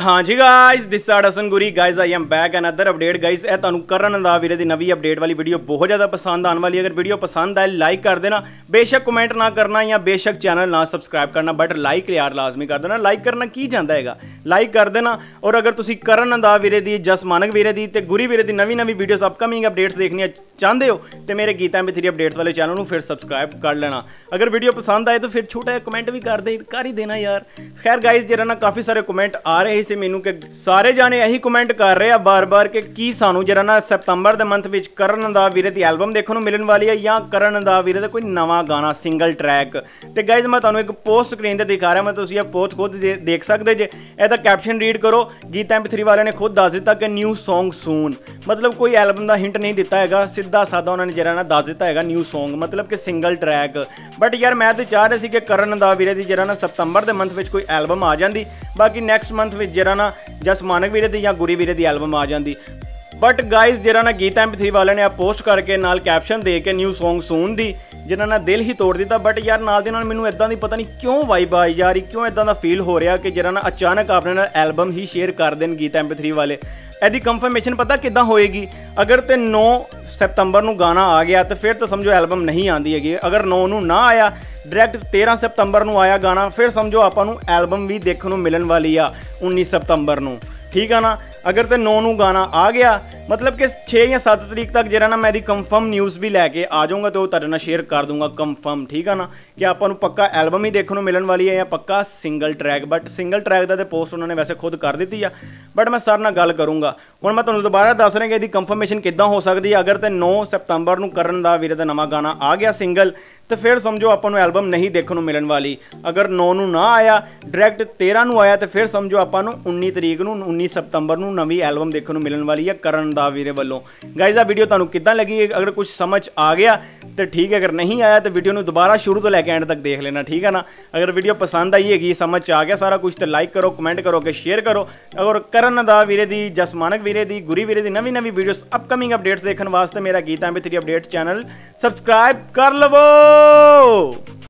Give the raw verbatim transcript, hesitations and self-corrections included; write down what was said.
हाँ जी guys this are Hasan Guri guys I am back another update guys ਇਹ ਤੁਹਾਨੂੰ ਕਰਨ ਰੰਧਾਵਾ ਦੀ ਨਵੀਂ ਅਪਡੇਟ ਵਾਲੀ ਵੀਡੀਓ ਬਹੁਤ ਜ਼ਿਆਦਾ ਪਸੰਦ ਆਉਣ ਵਾਲੀ ਹੈ। अगर वीडियो पसंद आए लाइक कर देना, बेशक कमेंट ना करना या बेशक चैनल ना सबसक्राइब करना, बट लाइक यार लाजमी कर देना। लाइक करना की जाता है, लाइक कर देना। और अगर तुम ਕਰਨ ਰੰਧਾਵਾ ਵੀਰੇ ਦੀ, जस मानक ਵੀਰੇ ਦੀ ਤੇ ਗੁਰੀ ਵੀਰੇ ਦੀ ਨਵੀਂ ਨਵੀਂ ਵੀਡੀਓਜ਼ ਅਪਕਮਿੰਗ ਅਪਡੇट्स देखनी चाहते हो तो मेरे Geeta M P three updates वाले चैनल को फिर सबसक्राइब कर लेना। अगर वीडियो पसंद आए तो फिर छोटा कमेंट भी कर दे कर ही देना यार। खैर गाइज जरा ना काफ़ी सारे कमेंट आ रहे से मैनू कि सारे जाने यही कमेंट कर रहे हैं बार बार कि की सानू जरा ना सितंबर के मंथ में ਕਰਨ ਰੰਧਾਵਾ ਵੀਰੇ की एल्बम देखने को मिलने वाली है या ਕਰਨ ਰੰਧਾਵਾ ਵੀਰੇ का कोई नवा गाना सिंगल ट्रैक। तो गाइज मैं तुम्हें एक पोस्ट स्क्रीन पर दिखा रहा, मैं तुम यह पोस्ट खुद देख सकते जे। ਇਹਦਾ कैप्शन रीड करो, गीता एम पी थ्री वाले ने खुद दस दिता कि न्यू सॉन्ग सून, मतलब कोई एल्बम का हिंट नहीं दिता है, सीधा साधा उन्होंने जरा ना दस दिता है न्यू सॉन्ग मतलब कि सिंगल ट्रैक। बट यार मैं तो चाह रही थी कि ਕਰਨ ਰੰਧਾਵਾ ਵੀਰੇ की जरा ना सितंबर के मंथ में कोई एल्बम आ जाती, बाकी नैक्सट मंथ में जरा ना जस मानक ਵੀਰੇ की या गुरी ਵੀਰੇ की एल्बम आ जाती। बट गाइज जरा ना गीता एम पी थ्री वाले ने पोस्ट करके नाल कैप्शन दे के न्यू सॉन्ग सून दी जिन्हों ने दिल ही तोड़ दिता। बट यार नाल दे नाल मैनू इदां दी पता नहीं क्यों वाइब आई जा रही, क्यों इदां दा फील हो रहा कि जरा ना अचानक अपने नाल एल्बम ही शेयर कर देन गीता एम पी थ्री वाले। ਇਹਦੀ कंफर्मेशन पता किद्दां होएगी, अगर तो नौ सितंबर ਨੂੰ गाना आ गया तो फिर तो समझो एल्बम नहीं आती हैगी। अगर नौ ਨੂੰ ना आया डायरैक्ट तेरह सितंबर ਨੂੰ आया गाना, फिर समझो आपां नूं एल्बम भी देखने को मिलने वाली आ उन्नीस सितंबर ਨੂੰ, ठीक है ना। अगर तो नौ ਨੂੰ गाना आ गया मतलब कि छे या सत्त तरीक तक जरा ना मैं कंफर्म न्यूज़ भी लैके आ जाऊँगा तो तुहाडे नाल शेयर कर दूंगा कंफर्म, ठीक है ना, कि आपां नूं पक्का एल्बम ही देखने को मिलने वाली है या पक्का single track. But single track का तो पोस्ट उन्होंने वैसे खुद कर दी है, बट मैं सर नाल गल करूँगा। हुण मैं तुहानूं दोबारा दस रहा कि इसकी कंफर्मेशन किद्दां हो सकती है। अगर तो नौ सितंबर ਨੂੰ ਕਰਨ ਰੰਧਾਵਾ ਵੀਰੇ ਦਾ नवा गाना आ गया सिंगल तो फिर समझो आपां नूं एल्बम नहीं देखने को मिलने वाली। अगर नौ ਨੂੰ ना आया डायरैक्ट तेरह ਨੂੰ आया तो फिर समझो आपां नूं उन्नीस तरीक ਨੂੰ उन्नीस सितंबर ਨੂੰ नवी एल्बम देखने को मिलने वाली है ਕਰਨ ਰੰਧਾਵਾ ਵੀਰੇ वालों। गाइज आ वीडियो तुहानूं किद्दां लगी, अगर कुछ समझ आ गया तो ठीक है, अगर नहीं आया तो वीडियो नूं दोबारा शुरू तो लैके एंड तक देख लेना, ठीक है ना। अगर वीडियो पसंद आई हैगी, समझ आ गया सारा कुछ तो लाइक करो, कमेंट करो कि शेयर करो। अगर ਕਰਨ ਰੰਧਾਵਾ ਵੀਰੇ ਦੀ, जस मानक ਵੀਰੇ ਦੀ, गुरी ਵੀਰੇ ਦੀ नवी नवी वीडियोस अपकमिंग अपडेट्स देखने वास्ते मेरा Geeta M P three update channel subscribe कर लवो।